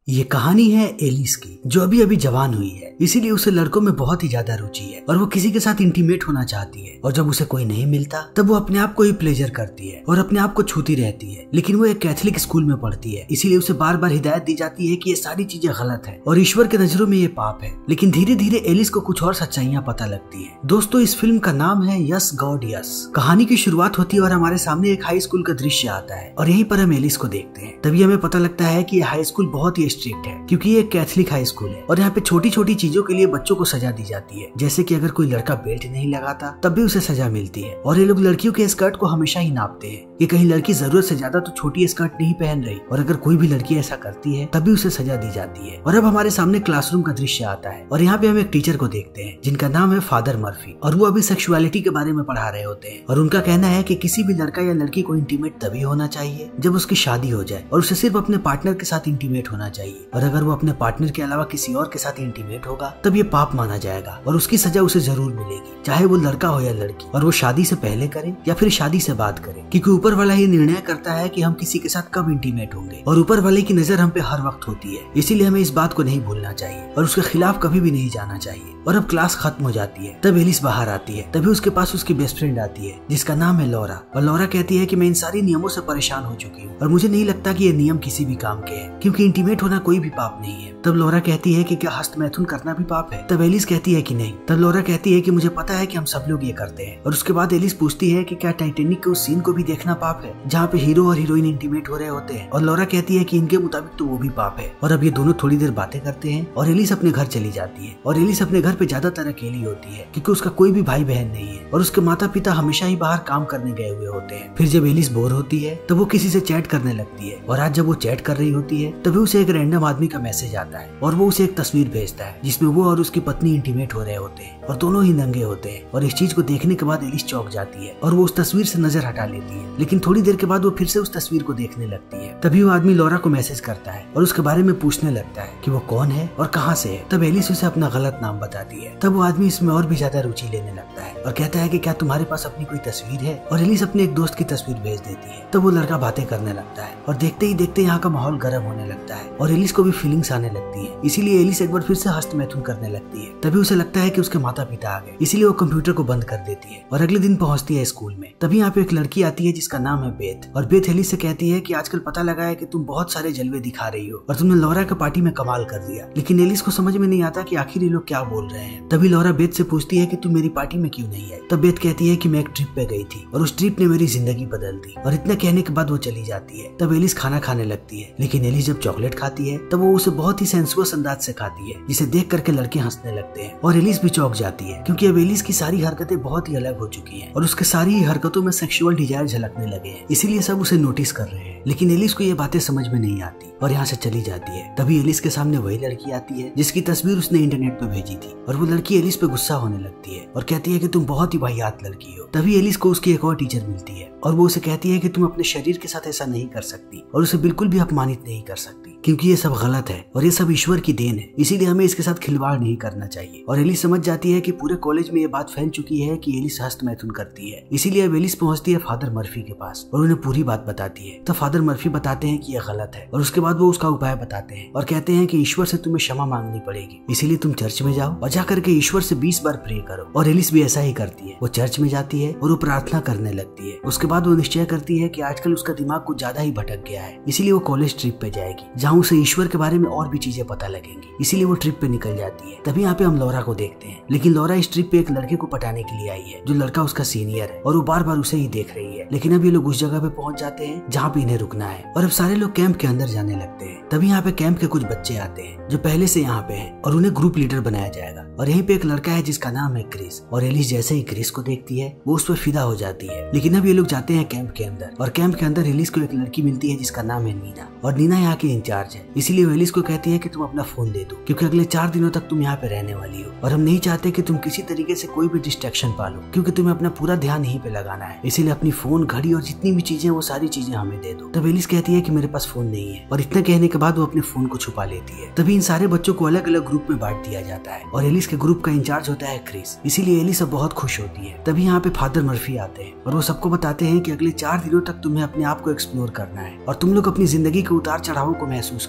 ये कहानी है एलिस की, जो अभी अभी जवान हुई है, इसीलिए उसे लड़कों में बहुत ही ज्यादा रुचि है और वो किसी के साथ इंटीमेट होना चाहती है। और जब उसे कोई नहीं मिलता तब वो अपने आप को ही प्लेजर करती है और अपने आप को छूती रहती है। लेकिन वो एक कैथलिक स्कूल में पढ़ती है, इसीलिए उसे बार बार हिदायत दी जाती है कि ये सारी चीजें गलत है और ईश्वर के नजरों में ये पाप है। लेकिन धीरे धीरे एलिस को कुछ और सच्चाइयां पता लगती है। दोस्तों, इस फिल्म का नाम है यस गॉड यस। कहानी की शुरुआत होती है और हमारे सामने एक हाई स्कूल का दृश्य आता है और यहीं पर हम एलिस को देखते हैं। तभी हमें पता लगता है कि ये हाई स्कूल बहुत ही स्ट्रिक्ट है, क्योंकि ये एक कैथलिक हाई स्कूल है और यहाँ पे छोटी छोटी चीजों के लिए बच्चों को सजा दी जाती है। जैसे कि अगर कोई लड़का बेल्ट नहीं लगाता तब भी उसे सजा मिलती है। और ये लोग लड़कियों के स्कर्ट को हमेशा ही नापते हैं कि कहीं लड़की जरूरत से ज्यादा तो छोटी स्कर्ट नहीं पहन रही, और अगर कोई भी लड़की ऐसा करती है तब भी उसे सजा दी जाती है। और अब हमारे सामने क्लासरूम का दृश्य आता है और यहाँ पे हम एक टीचर को देखते हैं जिनका नाम है फादर मर्फी, और वो अभी सेक्सुअलिटी के बारे में पढ़ा रहे होते हैं। और उनका कहना है कि किसी भी लड़का या लड़की को इंटीमेट तभी होना चाहिए जब उसकी शादी हो जाए, और उसे सिर्फ अपने पार्टनर के साथ इंटीमेट होना चाहिए। और अगर वो अपने पार्टनर के अलावा किसी और के साथ इंटीमेट होगा तब ये पाप माना जाएगा और उसकी सजा उसे जरूर मिलेगी, चाहे वो लड़का हो या लड़की, और वो शादी से पहले करे या फिर शादी से बाद करे, क्योंकि ऊपर वाला ये निर्णय करता है कि हम किसी के साथ कब इंटीमेट होंगे और ऊपर वाले की नजर हम पे हर वक्त होती है। इसीलिए हमें इस बात को नहीं भूलना चाहिए और उसके खिलाफ कभी भी नहीं जाना चाहिए। और अब क्लास खत्म हो जाती है, तब एलिस बाहर आती है। तभी उसके पास उसकी बेस्ट फ्रेंड आती है जिसका नाम है लॉरा, और लॉरा कहती है कि मैं इन सारी नियमों से परेशान हो चुकी हूँ और मुझे नहीं लगता कि ये नियम किसी भी काम के हैं, क्योंकि इंटीमेट होना कोई भी पाप नहीं है। तब लॉरा कहती है कि क्या हस्तमैथुन करना भी पाप है? तब एलिस कहती है कि नहीं। तब लॉरा कहती है कि मुझे पता है कि हम सब लोग ये करते हैं। और उसके बाद एलिस पूछती है कि क्या टाइटैनिक के उस सीन को भी देखना पाप है जहाँ पे हीरो और हीरोइन इंटीमेट हो रहे होते हैं? और लॉरा कहती है कि इनके मुताबिक तो वो भी पाप है। और अब ये दोनों थोड़ी देर बातें करते हैं और एलिस अपने घर चली जाती है। और एलिस अपने घर पे ज्यादातर अकेली होती है क्योंकि उसका कोई भी भाई बहन नहीं है और उसके माता पिता हमेशा ही बाहर काम करने गए हुए होते हैं। फिर जब एलिस बोर होती है तब वो किसी से चैट करने लगती है, और आज जब वो चैट कर रही होती है तभी उसे एक रैंडम आदमी का मैसेज आता है और वो उसे एक तस्वीर भेजता है जिसमें वो और उसकी पत्नी इंटीमेट हो रहे होते हैं और दोनों ही नंगे होते हैं। और इस चीज को देखने के बाद एलिस चौंक जाती है और वो उस तस्वीर से नजर हटा लेती है। लेकिन थोड़ी देर के बाद वो फिर से उस तस्वीर को देखने लगती है। तभी वो आदमी लॉरा को मैसेज करता है और उसके बारे में पूछने लगता है कि वो कौन है और कहाँ से है। तब एलिस उसे अपना गलत नाम बताती है। तब वो आदमी इसमें और भी ज्यादा रुचि लेने लगता है और कहता है कि क्या तुम्हारे पास अपनी कोई तस्वीर है? और एलिस अपने एक दोस्त की तस्वीर भेज देती है। तब वो लड़का बातें करने लगता है और देखते ही देखते यहाँ का माहौल गर्म होने लगता है और एलिस को भी फीलिंग्स आने लगती है। इसीलिए एलिस एक बार फिर से हस्तमैथुन करने लगती है। तभी उसे लगता है कि उसके माता पिता आ गए, इसीलिए वो कंप्यूटर को बंद कर देती है और अगले दिन पहुंचती है स्कूल में। तभी यहाँ पे एक लड़की आती है जिसका नाम है बेथ, और बेथ एलिस से कहती है कि आजकल पता लगा है कि तुम बहुत सारे जलवे दिखा रही हो और तुमने लॉरा के पार्टी में कमाल कर दिया। लेकिन एलिस को समझ में नहीं आता कि आखिर ये लोग क्या बोल रहे हैं। तभी लॉरा बेथ से पूछती है कि तुम मेरी पार्टी में क्यों नहीं आई? तब बेथ कहती है कि मैं एक ट्रिप पे गई थी और उस ट्रिप ने मेरी जिंदगी बदल दी। और इतना कहने के बाद वो चली जाती है। तब एलिस खाना खाने लगती है, लेकिन एलिस जब चॉकलेट खाती है तब वो उसे बहुत ही सेंसुअस अंदाज से खाती है, जिसे देख करके लड़के हंसने लगते हैं और एलिस भी चौंक जाती है, क्योंकि अब एलिस की सारी हरकतें बहुत ही अलग हो चुकी हैं और उसके सारी ही हरकतों में सेक्सुअल डिजायर झलकने लगे हैं। इसीलिए सब उसे नोटिस कर रहे हैं। लेकिन एलिस को ये बातें समझ में नहीं आती और यहाँ से चली जाती है। तभी एलिस के सामने वही लड़की आती है जिसकी तस्वीर उसने इंटरनेट पे भेजी थी, और वो लड़की एलिस पे गुस्सा होने लगती है और कहती है कि तुम बहुत ही वाहियात लड़की हो। तभी एलिस को उसकी एक और टीचर मिलती है और वो उसे कहती है कि तुम अपने शरीर के साथ ऐसा नहीं कर सकती और उसे बिल्कुल भी अपमानित नहीं कर सकती, क्योंकि ये सब गलत है और ये सब ईश्वर की देन है, इसीलिए हमें इसके साथ खिलवाड़ नहीं करना चाहिए। और एलिस समझ जाती है कि पूरे कॉलेज में ये बात फैल चुकी है कि एलिस हस्तमैथुन करती है। इसीलिए अब एलिस पहुंचती है फादर मर्फी के पास और उन्हें पूरी बात बताती है। तब फादर मर्फी बताते हैं कि यह गलत है और उसके बाद वो उसका उपाय बताते हैं और कहते हैं कि ईश्वर से तुम्हें क्षमा मांगनी पड़ेगी, इसीलिए तुम चर्च में जाओ और जाकर के ईश्वर से 20 बार प्रे करो। और एलिस भी ऐसा ही करती है। वो चर्च में जाती है और वो प्रार्थना करने लगती है। उसके बाद वो निश्चय करती है कि आजकल उसका दिमाग कुछ ज्यादा ही भटक गया है, इसीलिए वो कॉलेज ट्रिप पे जाएगी जहाँ उसे ईश्वर के बारे में और भी चीजें पता लगेंगी। इसीलिए वो ट्रिप पे निकल जाती है। तभी यहाँ पे हम लॉरा को देखते हैं, लेकिन लॉरा इस ट्रिप पे एक लड़के को पटाने के लिए आई है जो लड़का उसका सीनियर है और वो बार बार उसे ही देख रही है। लेकिन अब ये लोग उस जगह पे पहुंच जाते हैं जहाँ पे इन्हें रुकना है और अब सारे लोग कैंप के अंदर जाने लगते हैं। तभी यहाँ पे कैंप के कुछ बच्चे आते हैं जो पहले से यहाँ पे हैं और उन्हें ग्रुप लीडर बनाया जाएगा। और यहीं पे एक लड़का है जिसका नाम है क्रिस, और एलिस जैसे ही क्रिस को देखती है वो उस पर फिदा हो जाती है। लेकिन अब ये लोग जाते हैं कैंप के अंदर और कैंप के अंदर एलिस को एक लड़की मिलती है जिसका नाम है नीना, और नीना यहाँ की इंचार्ज है। इसीलिए वो एलिस को कहती है कि तुम अपना फोन दे दो, क्योंकि अगले 4 दिनों तक तुम यहाँ पे रहने वाली हो और हम नहीं चाहते कि तुम किसी तरीके से कोई भी डिस्ट्रैक्शन पालो, क्योंकि तुम्हें अपना पूरा ध्यान यहीं पे लगाना है। इसीलिए अपनी फोन, घड़ी और जितनी भी चीजें वो सारी चीजें हमें दे दो। तब एलिस कहती है कि मेरे पास फोन नहीं है, और इतना कहने के बाद वो अपने फोन को छुपा लेती है। तभी इन सारे बच्चों को अलग अलग ग्रुप में बांट दिया जाता है और एलिस के ग्रुप का इंचार्ज होता है क्रिस। इसीलिए एलिस अब बहुत खुश होती है। तभी यहाँ पे फादर मर्फी आते हैं और वो सबको बताते हैं कि अगले 4 दिनों तक तुम्हें अपने आप को एक्सप्लोर करना है और तुम लोग अपनी जिंदगी के उतार चढ़ावों को महसूस करोगे।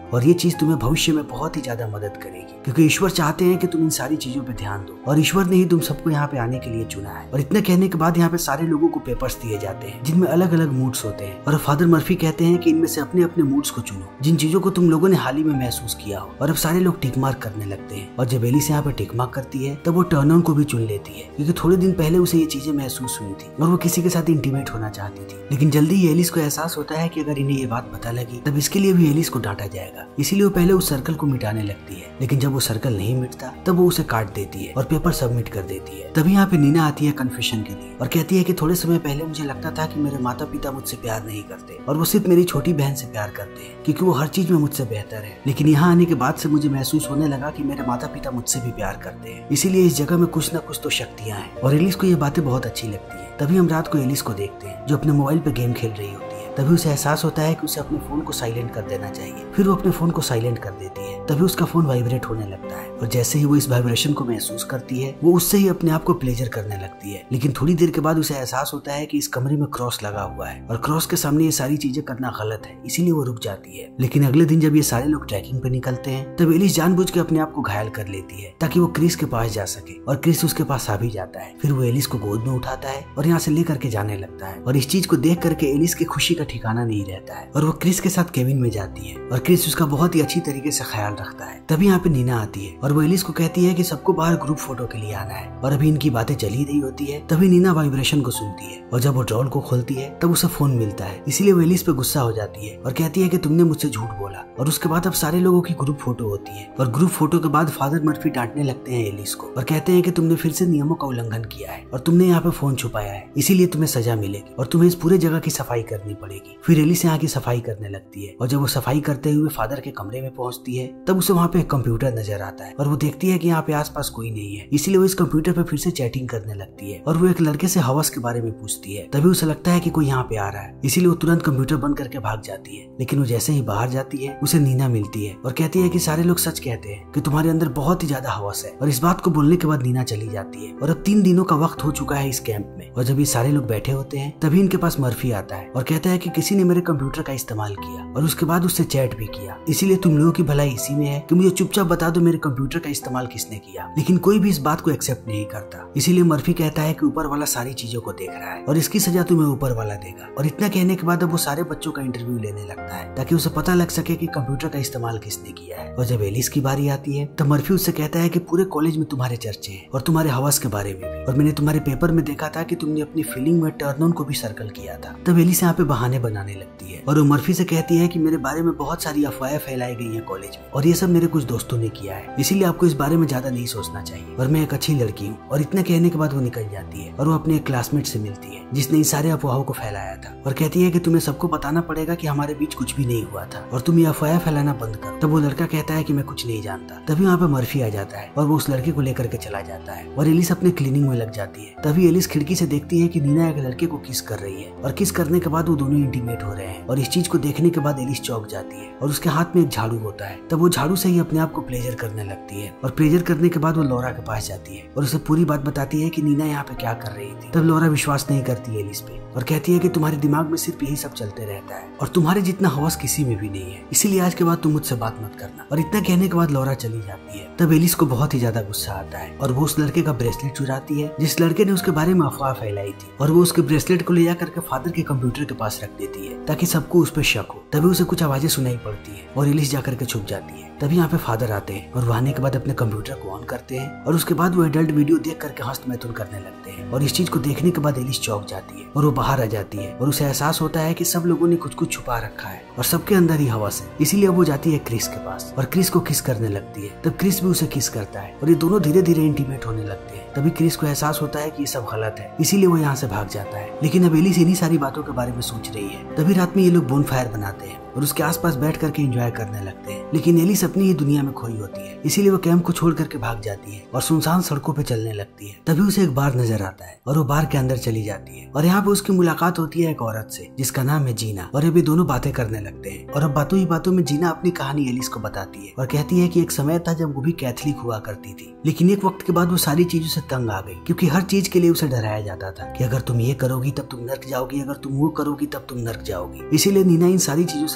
और ये चीज तुम्हें भविष्य में बहुत ही ज्यादा मदद करेगी, क्योंकि ईश्वर चाहते हैं कि तुम इन सारी चीजों पे ध्यान दो, और ईश्वर ने ही तुम सबको यहाँ पे आने के लिए चुना है। और इतना कहने के बाद यहाँ पे सारे लोगों को पेपर्स दिए जाते हैं जिनमें अलग अलग मूड्स होते हैं, और फादर मर्फी कहते हैं कि इनमें से अपने अपने मूड्स को चुनो, जिन चीजों को तुम लोगों ने हाल ही में महसूस किया हो। और अब सारे लोग टिक मार्क करने लगते हैं, और जब एलिस यहाँ पे टिक मार्क करती है तब वो टर्न ऑन को भी चुन लेती है, क्योंकि थोड़े दिन पहले उसे ये चीजें महसूस हुई थी और वो किसी के साथ इंटीमेट होना चाहती थी। लेकिन जल्दी ही एलिस को एहसास होता है कि अगर इन्हें ये बात पता लगी तब इसके लिए भी एलिस को डांटा जाएगा, इसीलिए वो पहले उस सर्कल को मिटाने लगती है। लेकिन जब वो सर्कल नहीं मिटता तब वो उसे काट देती है और पेपर सबमिट कर देती है। तभी यहाँ पे नीना आती है कन्फेशन के लिए और कहती है कि थोड़े समय पहले मुझे लगता था कि मेरे माता पिता मुझसे प्यार नहीं करते और वो सिर्फ मेरी छोटी बहन से प्यार करते हैं, क्योंकि वो हर चीज में मुझसे बेहतर है। लेकिन यहाँ आने के बाद से मुझे महसूस होने लगा कि मेरे माता पिता मुझसे भी प्यार करते हैं, इसीलिए इस जगह में कुछ न कुछ तो शक्तियाँ हैं। और एलिस को ये बातें बहुत अच्छी लगती है। तभी हम रात को एलिस को देखते हैं जो अपने मोबाइल पे गेम खेल रही होती है। तभी उसे एहसास होता है कि उसे अपने फोन को साइलेंट कर देना चाहिए। फिर वो अपने फोन को साइलेंट कर देती है। तभी उसका फोन वाइब्रेट होने लगता है और जैसे ही वो इस वाइब्रेशन को महसूस करती है वो उससे ही अपने आप को प्लेजर करने लगती है। लेकिन थोड़ी देर के बाद उसे एहसास होता है कि इस कमरे में क्रॉस लगा हुआ है और क्रॉस के सामने ये सारी चीजें करना गलत है, इसीलिए वो रुक जाती है। लेकिन अगले दिन जब ये सारे लोग ट्रैकिंग पे निकलते हैं तब एलिस जानबूझ के अपने आप को घायल कर लेती है ताकि वो क्रिस के पास जा सके, और क्रिस उसके पास आ भी जाता है। फिर वो एलिस को गोद में उठाता है और यहाँ से लेकर के जाने लगता है, और इस चीज को देख करके एलिस की खुशी का ठिकाना नहीं रहता है और वो क्रिस के साथ केबिन में जाती है और क्रिस उसका बहुत ही अच्छी तरीके से ख्याल रखता है। तभी यहाँ पे नीना आती है और वो एलिस को कहती है कि सबको बाहर ग्रुप फोटो के लिए आना है, और अभी इनकी बातें चल ही रही होती है। तभी नीना वाइब्रेशन को सुनती है और जब वो ड्रॉल को खोलती है तब उसे फोन मिलता है, इसीलिए वो एलिस पे गुस्सा हो जाती है और कहती है कि तुमने मुझसे झूठ बोला। और उसके बाद अब सारे लोगों की ग्रुप फोटो होती है और ग्रुप फोटो के बाद फादर मर्फी डांटने लगते हैं एलिस को और कहते हैं कि तुमने फिर से नियमों का उल्लंघन किया है और तुमने यहाँ पे फोन छुपाया है, इसीलिए तुम्हें सजा मिलेगी और तुम्हें इस पूरे जगह की सफाई करनी पड़ेगी। फिर एलिस यहाँ की सफाई करने लगती है और जब वो सफाई करते हुए फादर के कमरे में पहुंचती है तब उसे वहाँ पे एक कंप्यूटर नजर आता है और वो देखती है कि यहाँ पे आसपास कोई नहीं है, इसीलिए वो इस कंप्यूटर पे फिर से चैटिंग करने लगती है और वो एक लड़के से हवस के बारे में पूछती है। तभी उसे लगता है कि कोई यहाँ पे आ रहा है, इसीलिए वो तुरंत कंप्यूटर बंद करके भाग जाती है। लेकिन वो जैसे ही बाहर जाती है उसे नीना मिलती है और कहती है कि सारे लोग सच कहते हैं कि तुम्हारे अंदर बहुत ही ज्यादा हवस है। और इस बात को बोलने के बाद नीना चली जाती है और अब 3 दिनों का वक्त हो चुका है इस कैंप में। और जब ये सारे लोग बैठे होते हैं तभी इनके पास मर्फी आता है और कहता है कि किसी ने मेरे कंप्यूटर का इस्तेमाल किया और उसके बाद उससे चैट भी किया, इसीलिए तुम लोगों की भलाई इसी में है कि मुझे चुपचाप बता दो मेरे कंप्यूटर का इस्तेमाल किसने किया। लेकिन कोई भी इस बात को एक्सेप्ट नहीं करता, इसीलिए मर्फी कहता है कि ऊपर वाला सारी चीजों को देख रहा है और इसकी सजा तुम्हें ऊपर वाला देगा। और इतना कहने के बाद अब वो सारे बच्चों का इंटरव्यू लेने लगता है ताकि उसे पता लग सके कि कंप्यूटर का इस्तेमाल किसने किया है। और जब एलिस की बारी आती है तो मर्फी उससे कहता है कि पूरे कॉलेज में तुम्हारे चर्चे हैं और तुम्हारे हवस के बारे में भी, और मैंने तुम्हारे पेपर में देखा था कि तुमने अपनी फीलिंग में टर्न ऑन को भी सर्कल किया था। तब एलिस यहाँ पे बहाने बनाने लगती है और वो मर्फी से कहती है कि मेरे बारे में बहुत सारी अफवाहें फैलाई गई है कॉलेज में और ये सब मेरे कुछ दोस्तों ने किया है, इसीलिए आपको इस बारे में ज्यादा नहीं सोचना चाहिए और मैं एक अच्छी लड़की हूँ। और इतना कहने के बाद वो निकल जाती है और वो अपने एक क्लासमेट से मिलती है जिसने इन सारे अफवाहों को फैलाया था और कहती है कि तुम्हें सबको बताना पड़ेगा कि हमारे बीच कुछ भी नहीं हुआ था और तुम ये अफवाहें फैलाना बंद करो। तब वो लड़का कहता है कि मैं कुछ नहीं जानता। तभी वहाँ पे मर्फी आ जाता है और वो उस लड़के को लेकर के चला जाता है और एलिस अपने क्लीनिंग में लग जाती है। तभी एलिस खिड़की से देखती है कि नीना एक लड़के को किस कर रही है और किस करने के बाद वो दोनों इंटीमेट हो रहे हैं। और इस चीज को देखने के बाद एलिस चौंक जाती है और उसके हाथ में एक झाड़ू होता है। तब वो झाड़ू से ही अपने आप को प्लेजर करने लगती है और प्लेजर करने के बाद वो लौरा के पास जाती है और उसे पूरी बात बताती है कि नीना यहाँ पे क्या कर रही थी। तब लौरा विश्वास नहीं करती है एलिस पे और कहती है कि तुम्हारे दिमाग में सिर्फ यही सब चलते रहता है और तुम्हारे जितना हवस किसी में भी नहीं है, इसीलिए आज के बाद तुम मुझसे बात मत करना। और इतना कहने के बाद लौरा चली जाती है। तब एलिस को बहुत ही ज्यादा गुस्सा आता है और वो उस लड़के का ब्रेसलेट चुराती है जिस लड़के ने उसके बारे में अफवाह फैलाई थी और वो उसके ब्रेसलेट को ले जा करके फादर के कंप्यूटर के पास रख देती है ताकि सबको उस पर शक हो। तभी उसे कुछ आवाजें सुनाई पड़ती है और एलिस जा करके छुप जाती है। तभी यहाँ पे फादर आते हैं और वो आने के बाद अपने कंप्यूटर को ऑन करते हैं और उसके बाद वो एडल्ट वीडियो देख करके हस्त मैथुन करने लगते हैं। और इस चीज को देखने के बाद एलिस चौंक जाती है और वो बाहर आ जाती है और उसे एहसास होता है कि सब लोगों ने कुछ कुछ छुपा रखा है और सबके अंदर ही हवस है, इसीलिए वो जाती है क्रिस के पास और क्रिस को किस करने लगती है। तब क्रिस भी उसे किस करता है और ये दोनों धीरे धीरे इंटीमेट होने लगते हैं। तभी क्रिस को एहसास होता है कि ये सब गलत है, इसीलिए वो यहाँ से भाग जाता है। लेकिन अब एलिस इन्हीं सारी बातों के बारे में सोच रही है। तभी रात में ये लोग बोनफायर बनाते हैं और उसके आसपास बैठ करके एंजॉय करने लगते हैं। लेकिन एलिस अपनी ही दुनिया में खोई होती है, इसीलिए वो कैंप को छोड़ करके भाग जाती है और सुनसान सड़कों पे चलने लगती है। तभी उसे एक बार नजर आता है और वो बार के अंदर चली जाती है और यहाँ पे उसकी मुलाकात होती है एक औरत से जिसका नाम है जीना। और ये भी दोनों बातें करने लगते हैं और अब बातों ही बातों में जीना अपनी कहानी एलिस को बताती है और कहती है कि एक समय था जब वो भी कैथलिक हुआ करती थी, लेकिन एक वक्त के बाद वो सारी चीजों से तंग आ गई क्योंकि हर चीज के लिए उसे डराया जाता था कि अगर तुम ये करोगी तब तुम नर्क जाओगी, अगर तुम वो करोगी तब तुम नर्क जाओगी। इसीलिए नीना इन सारी चीजों से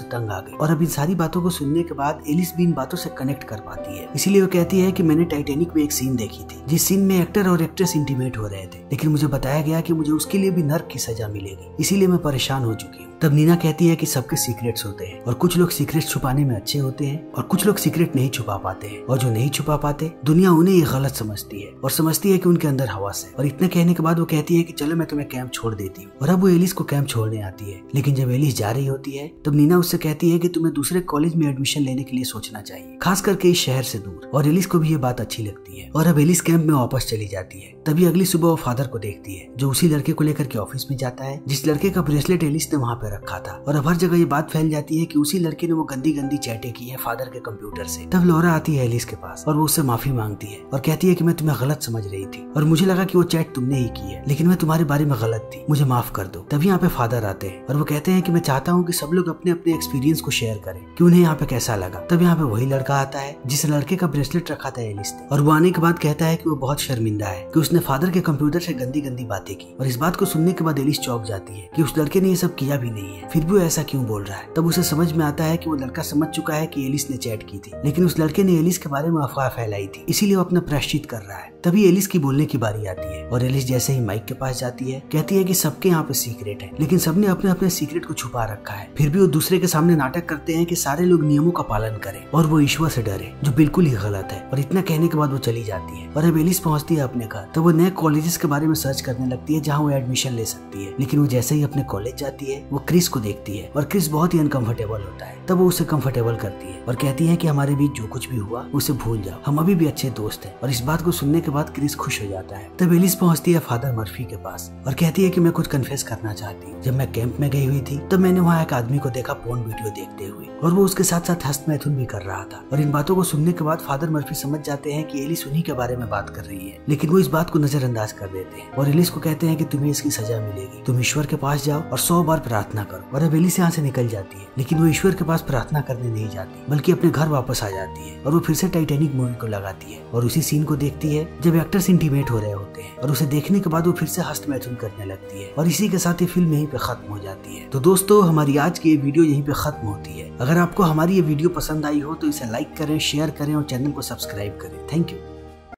से तंग आ गई। और अब इन सारी बातों को सुनने के बाद एलिस भी इन बातों से कनेक्ट कर पाती है। इसीलिए वो कहती है कि मैंने टाइटैनिक में एक सीन देखी थी जिस सीन में एक्टर और एक्ट्रेस इंटीमेट हो रहे थे, लेकिन मुझे बताया गया कि मुझे उसके लिए भी नर्क की सजा मिलेगी, इसीलिए मैं परेशान हो चुकी हूँ। तब नीना कहती है कि सबके सीक्रेट्स होते हैं और कुछ लोग सीक्रेट्स छुपाने में अच्छे होते हैं और कुछ लोग सीक्रेट नहीं छुपा पाते हैं, और जो नहीं छुपा पाते दुनिया उन्हें ये गलत समझती है और समझती है कि उनके अंदर हवस है। और इतना कहने के बाद वो कहती है कि चलो मैं तुम्हें कैंप छोड़ देती हूँ। और अब वो एलिस को कैंप छोड़ने आती है, लेकिन जब एलिस जा रही होती है तब नीना उससे कहती है कि तुम्हें दूसरे कॉलेज में एडमिशन लेने के लिए सोचना चाहिए, खास करके इस शहर से दूर। और एलिस को भी ये बात अच्छी लगती है और अब एलिस कैंप में वापस चली जाती है। तभी अगली सुबह वो फादर को देखती है जो उसी लड़के को लेकर के ऑफिस में जाता है जिस लड़के का ब्रेसलेट एलिस ने वहाँ पे रखा था। और अब हर जगह ये बात फैल जाती है कि उसी लड़के ने वो गंदी गंदी चैटें की है फादर के कंप्यूटर से। तब लौरा आती है एलिस के पास और वो उससे माफी मांगती है और कहती है कि मैं तुम्हें गलत समझ रही थी और मुझे लगा कि वो चैट तुमने ही की है, लेकिन मैं तुम्हारे बारे में गलत थी, मुझे माफ कर दो। तभी यहाँ पे फादर आते हैं और वो कहते हैं कि मैं चाहता हूँ कि सब लोग अपने अपने एक्सपीरियंस को शेयर करें कि उन्हें यहाँ पे कैसा लगा। तब यहाँ पे वही लड़का आता है जिस लड़के का ब्रेसलेट रखा था एलिस ने, और वो आने के बाद कहता है कि वो बहुत शर्मिंदा है कि उसने फादर के कंप्यूटर से गंदी गंदी बातें की। और इस बात को सुनने के बाद एलिस चौंक जाती है कि उस लड़के ने ये सब किया भी नहीं है, फिर भी वो ऐसा क्यों बोल रहा है। तब उसे समझ में आता है कि वो लड़का समझ चुका है कि एलिस ने चैट की थी, लेकिन उस लड़के ने एलिस के बारे में अफवाह फैलाई थी, इसीलिए वो अपना प्रायश्चित कर रहा है। तभी एलिस की बोलने की बारी आती है और एलिस जैसे ही माइक के पास जाती है कहती है कि सबके यहाँ पे सीक्रेट है, लेकिन सबने अपने अपने सीक्रेट को छुपा रखा है, फिर भी वो दूसरे के सामने नाटक करते हैं कि सारे लोग नियमों का पालन करें और वो ईश्वर से डरे, जो बिल्कुल ही गलत है। और इतना कहने के बाद वो चली जाती है। और अब एलिस पहुंचती है अपने घर, तो वो नए कॉलेजेस के बारे में सर्च करने लगती है जहाँ वो एडमिशन ले सकती है। लेकिन वो जैसे ही अपने कॉलेज जाती है वो क्रिस को देखती है और क्रिस बहुत ही अनकंफर्टेबल होता है। तब वो उसे कंफर्टेबल करती है और कहती है कि हमारे बीच जो कुछ भी हुआ उसे भूल जाओ, हम अभी भी अच्छे दोस्त हैं। और इस बात को सुनने के बाद क्रिस खुश हो जाता है। तब एलिस पहुंचती है फादर मर्फी के पास और कहती है कि मैं कुछ कन्फेस करना चाहती हूँ। जब मैं कैंप में गई हुई थी तब मैंने वहाँ एक आदमी को देखा पोर्न वीडियो देखते हुए, और वो उसके साथ साथ हस्तमैथुन भी कर रहा था। और इन बातों को सुनने के बाद फादर मर्फी समझ जाते हैं कि एलिस उन्हीं के बारे में बात कर रही है, लेकिन वो इस बात को नजरअंदाज कर देते हैं और एलिस को कहते हैं कि तुम्हें इसकी सजा मिलेगी, तुम ईश्वर के पास जाओ और 100 बार प्रार्थना करो। और अब एलिस यहाँ से निकल जाती है, लेकिन वो ईश्वर के पास प्रार्थना करने नहीं जाती बल्कि अपने घर वापस आ जाती है। और वो फिर से टाइटैनिक मूवी को लगाती है और उसी सीन को देखती है जब एक्टर्स इंटीमेट हो रहे होते हैं, और उसे देखने के बाद वो फिर से हस्तमैथुन करने लगती है। और इसी के साथ ये फिल्म यहीं पे खत्म हो जाती है। तो दोस्तों, हमारी आज की ये वीडियो यहीं पे खत्म होती है। अगर आपको हमारी ये वीडियो पसंद आई हो तो इसे लाइक करें, शेयर करें और चैनल को सब्सक्राइब करें। Thank you.